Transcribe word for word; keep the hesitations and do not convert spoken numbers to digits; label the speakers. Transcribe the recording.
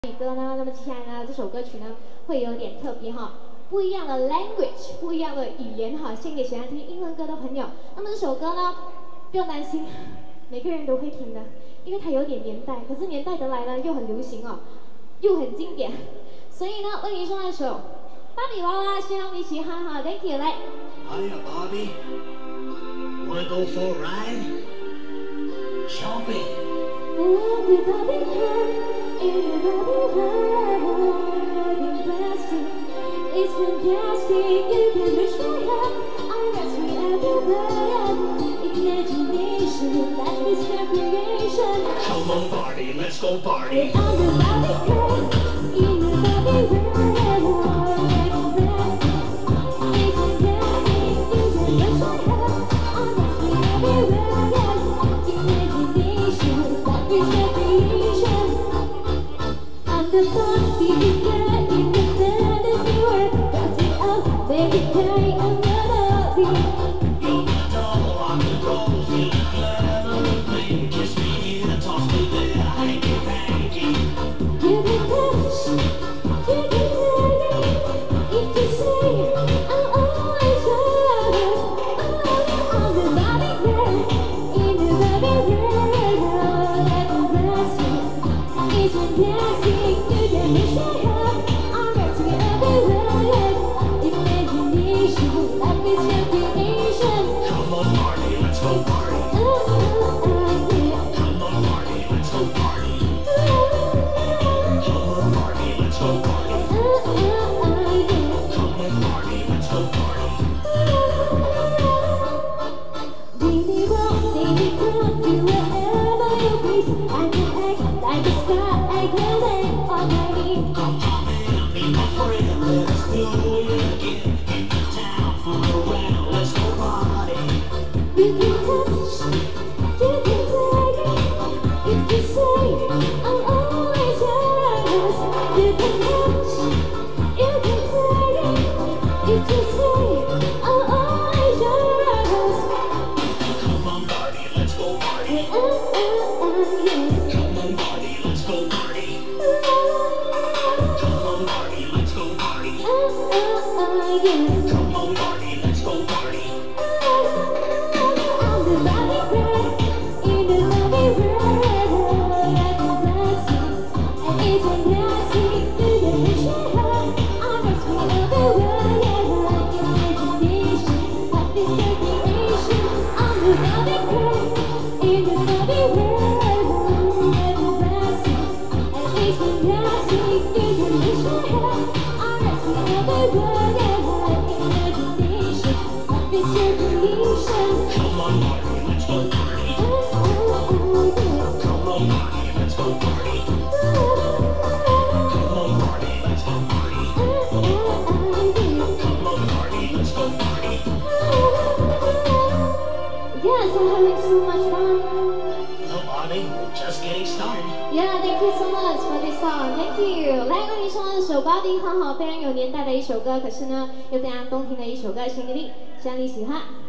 Speaker 1: 歌呢，那么接下来呢，这首歌曲呢会有点特别哈，不一样的 language， 不一样的语言哈，献给喜欢听英文歌的朋友。那么这首歌呢，不用担心，每个人都会听的，因为它有点年代，可是年代得来呢又很流行哦，又很经典，所以呢为你送一首《芭比娃娃》，希望你喜欢哈 ，Thank you， 来。
Speaker 2: Hiya, Barbie. Wanna go for a ride? Jump in.
Speaker 1: Everybody hurt, everybody hurt, plastic. It's fantastic, you can reach my heart. I'm resting everywhere. Imagination, life is your creation.
Speaker 2: Come on, Barbie, let's go party.
Speaker 1: I'm the Barbie girl, in the Barbie world. It's fantastic, you can reach my heart. I'm resting everywhere. Imagination, life is your creation. I'm the Barbie girl in the fantasy world. Dance it up, baby, carry another beat.
Speaker 2: You're the doll, I'm the rose, you're the clever thing. Kiss me here and toss me there, hanky panky.
Speaker 1: You can touch, you can hurt. If you say I'll always love. Oh, I'm the Barbie girl in the Barbie world. That's plastic, it's fantastic. You can reach my heart. I'm resting everywhere. Imagination, life is your creation.
Speaker 2: Come on, Barbie, let's go party.
Speaker 1: Oh, oh, oh, yeah.
Speaker 2: Come on, Barbie, let's go party.
Speaker 1: Oh,
Speaker 2: Come on, Barbie, let's go party.
Speaker 1: oh, oh, yeah.
Speaker 2: Come on, Barbie, let's go party.
Speaker 1: Baby, rock, baby, come, do whatever you please. I can act like a star, I can act already.
Speaker 2: Come on in, meet my friend, let's do it again. In the town, fool around, let's go party.
Speaker 1: You can touch, you can play. If you say I'm always yours, you can touch, you can play. If you say I'm always yours,
Speaker 2: Come on, Barbie, let's go party.
Speaker 1: oh, oh, oh, yeah.
Speaker 2: Come on, Barbie, let's go party.
Speaker 1: Oh,
Speaker 2: Come on, Barbie, let's go party.
Speaker 1: oh, oh, yeah.
Speaker 2: Come on, Barbie, let's go party.
Speaker 1: I'm the Barbie girl in the Barbie world. It's fantastic, you can reach my heart. I'm resting everywhere. Imagination, life is your creation. I'm the Barbie girl in the Barbie world. It's fantastic, you can reach my heart. I'm resting everywhere. Imagination, life is your creation.
Speaker 2: Come on, Barbie, let's go party.
Speaker 1: Oh, oh, oh,
Speaker 2: Come on, Barbie, let's go party.
Speaker 1: yeah.
Speaker 2: Come on, Barbie, let's go party.
Speaker 1: Oh, oh, yeah.
Speaker 2: Come on, Barbie, let's go party.
Speaker 1: Yes, I'm having so much fun.
Speaker 2: No, Barbie, we're just getting started.
Speaker 1: Yeah, thank you so much for this song. Thank you. 来，为您送上这首芭比很好，非常有年代的一首歌，可是呢，又非常动听的一首歌，献给你，希望你喜欢。